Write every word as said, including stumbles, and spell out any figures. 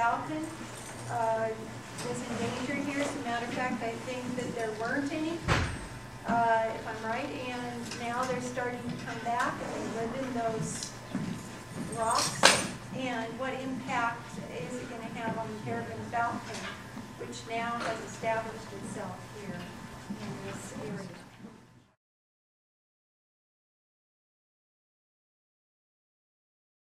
falcon uh, was endangered here. As a matter of fact, I think that there weren't any, uh, if I'm right, and now they're starting to come back and they live in those rocks. And what impact is it going to have on the Peregrine falcon, which now has established itself here in this area?